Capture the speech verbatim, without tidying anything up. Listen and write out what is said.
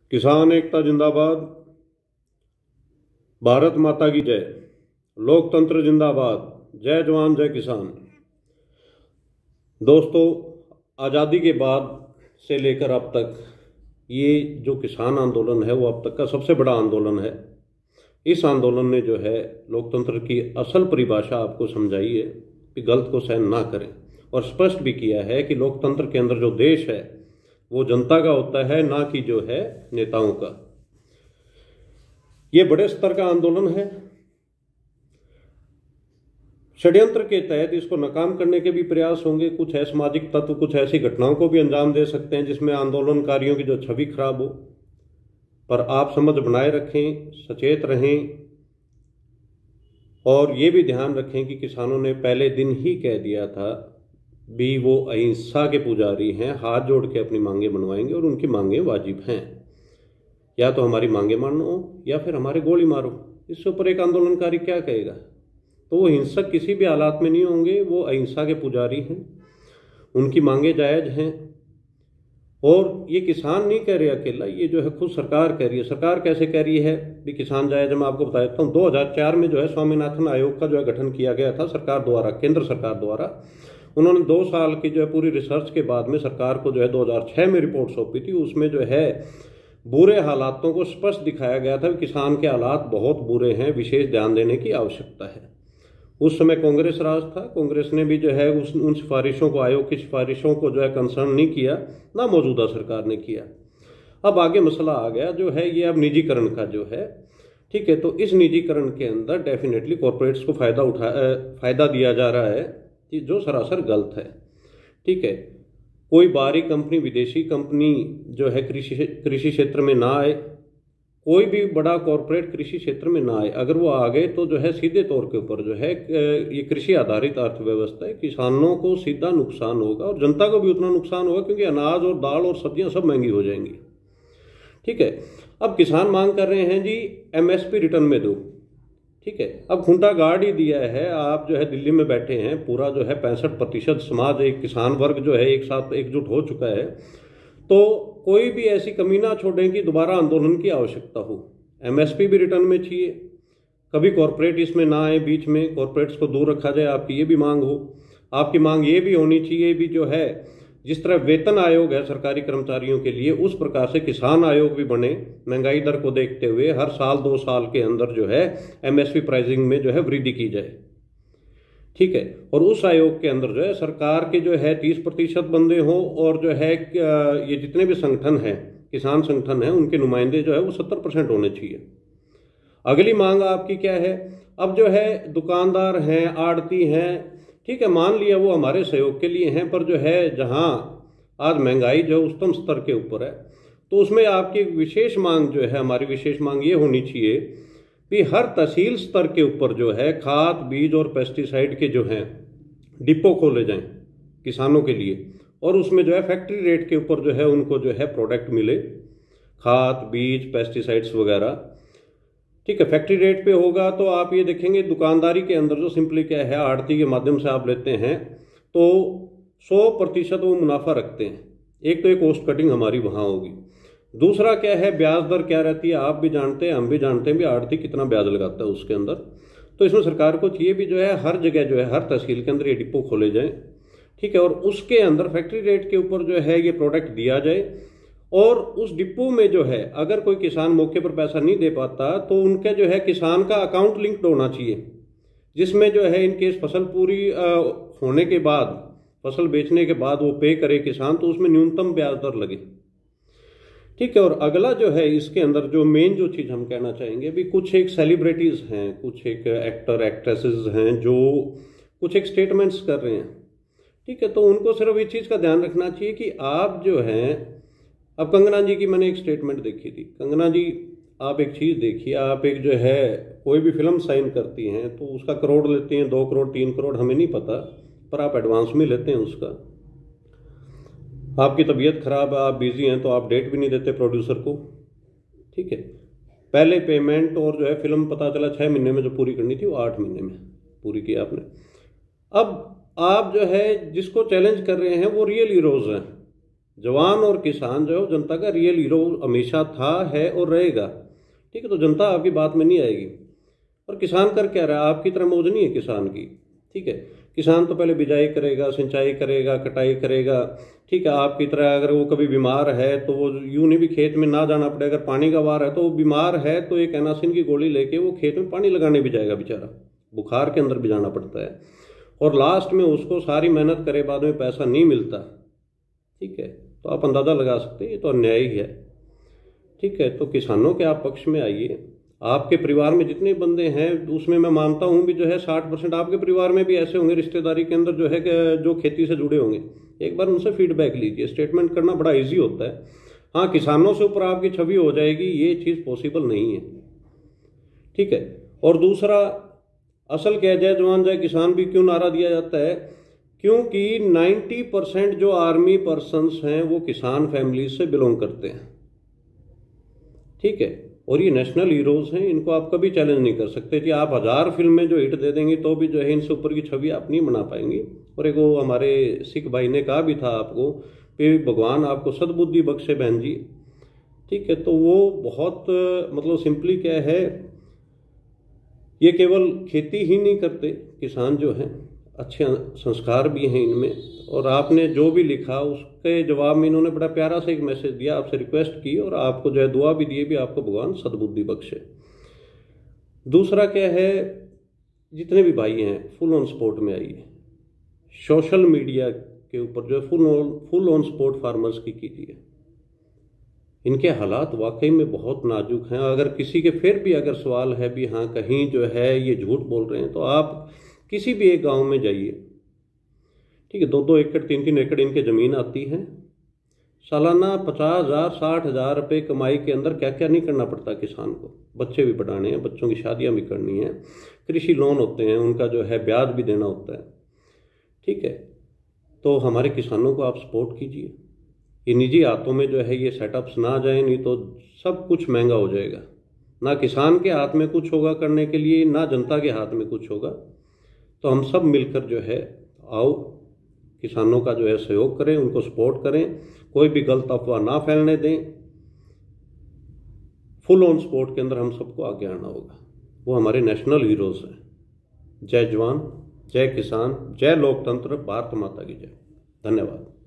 किसान एकता जिंदाबाद। भारत माता की जय। लोकतंत्र जिंदाबाद। जय जवान जय किसान। दोस्तों, आज़ादी के बाद से लेकर अब तक ये जो किसान आंदोलन है वो अब तक का सबसे बड़ा आंदोलन है। इस आंदोलन ने जो है लोकतंत्र की असल परिभाषा आपको समझाई है कि गलत को सहन ना करें, और स्पष्ट भी किया है कि लोकतंत्र के अंदर जो देश है वो जनता का होता है, ना कि जो है नेताओं का। ये बड़े स्तर का आंदोलन है। षड्यंत्र के तहत इसको नाकाम करने के भी प्रयास होंगे। कुछ असामाजिक तत्व कुछ ऐसी घटनाओं को भी अंजाम दे सकते हैं जिसमें आंदोलनकारियों की जो छवि खराब हो, पर आप समझ बनाए रखें, सचेत रहें, और ये भी ध्यान रखें कि किसानों ने पहले दिन ही कह दिया था भी वो अहिंसा के पुजारी हैं, हाथ जोड़ के अपनी मांगे मनवाएंगे और उनकी मांगे वाजिब हैं। या तो हमारी मांगे मानो या फिर हमारे गोली मारो। इससे ऊपर एक आंदोलनकारी क्या कहेगा? तो वो हिंसक किसी भी हालात में नहीं होंगे, वो अहिंसा के पुजारी हैं, उनकी मांगे जायज हैं। और ये किसान नहीं कह रहे अकेला, ये जो है खुद सरकार कह रही है। सरकार कैसे कह रही है भी किसान जायज? मैं आपको बता देता हूँ। दो हज़ार चार में जो है स्वामीनाथन आयोग का जो है गठन किया गया था सरकार द्वारा, केंद्र सरकार द्वारा। उन्होंने दो साल की जो है पूरी रिसर्च के बाद में सरकार को जो है दो हज़ार छह में रिपोर्ट सौंपी थी। उसमें जो है बुरे हालातों को स्पष्ट दिखाया गया था कि किसान के हालात बहुत बुरे हैं, विशेष ध्यान देने की आवश्यकता है। उस समय कांग्रेस राज था। कांग्रेस ने भी जो है उस उन सिफारिशों को, आयोग की सिफारिशों को जो है कंसर्न नहीं किया, ना मौजूदा सरकार ने किया। अब आगे मसला आ गया जो है ये अब निजीकरण का जो है, ठीक है। तो इस निजीकरण के अंदर डेफिनेटली कॉरपोरेट्स को फायदा उठा फायदा दिया जा रहा है, कि जो सरासर गलत है, ठीक है। कोई बाहरी कंपनी, विदेशी कंपनी जो है कृषि कृषि क्षेत्र में ना आए, कोई भी बड़ा कॉरपोरेट कृषि क्षेत्र में ना आए। अगर वो आ गए तो जो है सीधे तौर के ऊपर जो है ये कृषि आधारित अर्थव्यवस्था है, किसानों को सीधा नुकसान होगा और जनता को भी उतना नुकसान होगा, क्योंकि अनाज और दाल और सब्जियां सब महंगी हो जाएंगी, ठीक है। अब किसान मांग कर रहे हैं जी एमएसपी रिटर्न में दो, ठीक है। अब खूंटा गाड़ ही दिया है। आप जो है दिल्ली में बैठे हैं, पूरा जो है पैंसठ प्रतिशत समाज, एक किसान वर्ग जो है एक साथ एकजुट हो चुका है। तो कोई भी ऐसी कमी ना छोड़ें कि दोबारा आंदोलन की आवश्यकता हो। एमएसपी भी रिटर्न में चाहिए, कभी कॉरपोरेट इसमें ना आए बीच में, कॉरपोरेट्स को दूर रखा जाए, आपकी ये भी मांग हो। आपकी मांग ये भी होनी चाहिए भी जो है जिस तरह वेतन आयोग है सरकारी कर्मचारियों के लिए, उस प्रकार से किसान आयोग भी बने। महंगाई दर को देखते हुए हर साल दो साल के अंदर जो है एमएसपी प्राइसिंग में जो है वृद्धि की जाए, ठीक है। और उस आयोग के अंदर जो है सरकार के जो है तीस प्रतिशत बंदे हों, और जो है ये जितने भी संगठन हैं, किसान संगठन हैं, उनके नुमाइंदे जो है वो सत्तर परसेंट होने चाहिए। अगली मांग आपकी क्या है? अब जो है दुकानदार हैं, आड़ती हैं, ठीक है, मान लिया वो हमारे सहयोग के लिए हैं, पर जो है जहां आज महंगाई जो उच्चतम स्तर के ऊपर है, तो उसमें आपकी विशेष मांग जो है, हमारी विशेष मांग ये होनी चाहिए कि हर तहसील स्तर के ऊपर जो है खाद, बीज और पेस्टिसाइड के जो हैं डिपो खोले जाएं किसानों के लिए, और उसमें जो है फैक्ट्री रेट के ऊपर जो है उनको जो है प्रोडक्ट मिले, खाद, बीज, पेस्टिसाइड्स वगैरह, ठीक है। फैक्ट्री रेट पे होगा तो आप ये देखेंगे दुकानदारी के अंदर जो सिंपली क्या है, आड़ती के माध्यम से आप लेते हैं तो सौ प्रतिशत वो मुनाफा रखते हैं। एक तो ये कॉस्ट कटिंग हमारी वहाँ होगी। दूसरा क्या है, ब्याज दर क्या रहती है, आप भी जानते हैं, हम भी जानते हैं भी आड़ती कितना ब्याज लगाता है उसके अंदर। तो इसमें सरकार को चाहिए भी जो है हर जगह जो है हर तहसील के अंदर ये डिपो खोले जाएँ, ठीक है, और उसके अंदर फैक्ट्री रेट के ऊपर जो है ये प्रोडक्ट दिया जाए। और उस डिपो में जो है अगर कोई किसान मौके पर पैसा नहीं दे पाता तो उनका जो है किसान का अकाउंट लिंक्ड होना चाहिए, जिसमें जो है इनकेस फसल पूरी होने के बाद, फसल बेचने के बाद वो पे करे किसान, तो उसमें न्यूनतम ब्याज दर लगे, ठीक है। और अगला जो है इसके अंदर जो मेन जो चीज़ हम कहना चाहेंगे भी, कुछ एक सेलिब्रिटीज़ हैं, कुछ एक एक्टर एक्ट्रेसेस हैं जो कुछ एक स्टेटमेंट्स कर रहे हैं, ठीक है। तो उनको सिर्फ इस चीज़ का ध्यान रखना चाहिए कि आप जो हैं, अब कंगना जी की मैंने एक स्टेटमेंट देखी थी। कंगना जी, आप एक चीज़ देखिए, आप एक जो है कोई भी फिल्म साइन करती हैं तो उसका करोड़ लेती हैं, दो करोड़ तीन करोड़ हमें नहीं पता, पर आप एडवांस में लेते हैं उसका। आपकी तबीयत खराब है, आप बिजी हैं, तो आप डेट भी नहीं देते प्रोड्यूसर को, ठीक है। पहले पेमेंट, और जो है फिल्म पता चला छः महीने में जो पूरी करनी थी वो आठ महीने में पूरी की आपने। अब आप जो है जिसको चैलेंज कर रहे हैं वो रियल हीरोज़ हैं, जवान और किसान जो है जनता का रियल हीरो हमेशा था, है और रहेगा। ठीक है, तो जनता आपकी बात में नहीं आएगी। और किसान कर क्या रहा है, आपकी तरह मौज नहीं है किसान की। ठीक है, किसान तो पहले बिजाई करेगा, सिंचाई करेगा, कटाई करेगा। ठीक है, आपकी तरह अगर वो कभी बीमार है तो वो यूं नहीं भी खेत में ना जाना पड़े। अगर पानी का वार है तो वो बीमार है तो एक एनासिन की गोली लेके वो खेत में पानी लगाने भी जाएगा बेचारा, बुखार के अंदर भी जाना पड़ता है। और लास्ट में उसको सारी मेहनत करे बाद में पैसा नहीं मिलता। ठीक है, तो आप अंदाज़ा लगा सकते हैं ये तो अन्याय ही है। ठीक है, तो किसानों के आप पक्ष में आइए। आपके परिवार में जितने बंदे हैं उसमें मैं मानता हूं भी जो है साठ परसेंट आपके परिवार में भी ऐसे होंगे रिश्तेदारी के अंदर जो है कि जो खेती से जुड़े होंगे। एक बार उनसे फीडबैक लीजिए। स्टेटमेंट करना बड़ा इजी होता है। हाँ, किसानों से ऊपर आपकी छवि हो जाएगी, ये चीज़ पॉसिबल नहीं है। ठीक है, और दूसरा असल क्या, जय जवान जय किसान भी क्यों नारा दिया जाता है, क्योंकि नब्बे परसेंट जो आर्मी पर्सन्स हैं वो किसान फैमिली से बिलोंग करते हैं। ठीक है, और ये नेशनल हीरोज हैं, इनको आप कभी चैलेंज नहीं कर सकते कि आप हजार फिल्में जो हिट दे देंगे तो भी जो है इनसे ऊपर की छवि आप नहीं बना पाएंगे। और एक वो हमारे सिख भाई ने कहा भी था आपको कि भगवान आपको सद्बुद्धि बख्शे बहन जी। ठीक है, तो वो बहुत मतलब सिंपली क्या है, ये केवल खेती ही नहीं करते किसान जो हैं, अच्छे संस्कार भी हैं इनमें। और आपने जो भी लिखा उसके जवाब में इन्होंने बड़ा प्यारा सा एक मैसेज दिया, आपसे रिक्वेस्ट की और आपको जो है दुआ भी दी भी आपको भगवान सद्बुद्धि बख्शे। दूसरा क्या है, जितने भी भाई हैं फुल ऑन सपोर्ट में आइए। सोशल मीडिया के ऊपर जो है full on full on support farmers की कीजिए। इनके हालात वाकई में बहुत नाजुक हैं। अगर किसी के फिर भी अगर सवाल है भी हाँ कहीं जो है ये झूठ बोल रहे हैं, तो आप किसी भी एक गांव में जाइए। ठीक है, दो दो एकड़ तीन तीन एकड़ इनके ज़मीन आती है। सालाना पचास हज़ार साठ हज़ार रुपये कमाई के अंदर क्या क्या नहीं करना पड़ता किसान को। बच्चे भी पढ़ाने हैं, बच्चों की शादियां भी करनी है, कृषि लोन होते हैं, उनका जो है ब्याज भी देना होता है। ठीक है, तो हमारे किसानों को आप सपोर्ट कीजिए। ये निजी हाथों में जो है ये सेटअप्स ना जाए, नहीं तो सब कुछ महंगा हो जाएगा। ना किसान के हाथ में कुछ होगा करने के लिए, ना जनता के हाथ में कुछ होगा। तो हम सब मिलकर जो है आओ किसानों का जो है सहयोग करें, उनको सपोर्ट करें, कोई भी गलत अफवाह ना फैलने दें। फुल ऑन सपोर्ट के अंदर हम सबको आगे आना होगा। वो हमारे नेशनल हीरोज हैं। जय जवान, जय किसान, जय लोकतंत्र, भारत माता की जय। धन्यवाद।